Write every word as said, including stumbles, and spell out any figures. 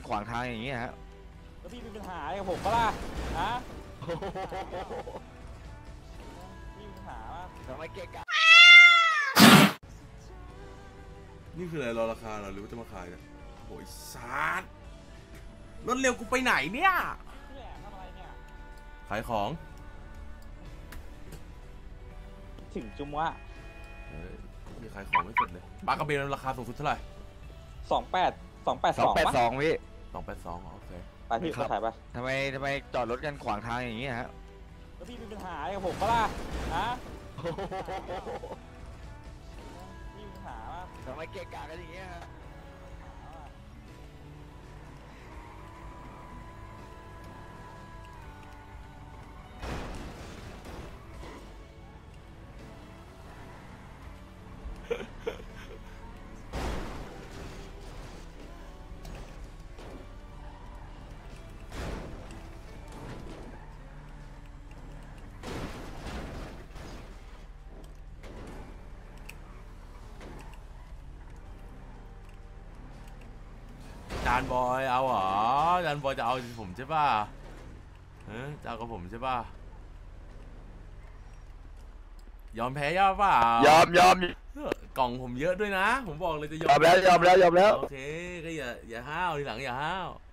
ขวางทางอย่างเงี้ยฮะแล้วพี่มีปัญหากับผมปะล่ะฮะพี่มีปัญหาปะทำไมเกะกะนี่คืออะไรรอราคาเหรอหรือว่าจะมาขายเนี่ยโอ้ยซาดรถเร็วกูไปไหนเนี่ยพี่แหลมทำอะไรเนี่ยขายของถึงจุ๊มวะเฮ้ยมีขายของไม่เสร็จเลยปลากระเบนราคาสูงสุดเท่าไหร่สองแปดสองแปดสองแปดสองพี่สองแปดสองโอเคไปพี่ไปถ่ายปะทำไมทำไมจอดรถกันขวางทางอย่างเงี้ยฮะแล้วพี่มีปัญหากับผมปะล่ะฮะพี่มีปัญหาปะทำไมเกะกะกันอย่างเงี้ยฮะจานบอยเอาเหรอจานบอยจะเอาผมใช่ป่ะเออจะเอากับผมใช่ป่ะยอมแพ้ย่าเปล่ายอมยอมกล่องผมเยอะด้วยนะผมบอกเลยจะยอมยอมแล้วยอมแล้วยอมแล้วโอเคก็อย่าอย่าห้าวทีหลังอย่าห้าว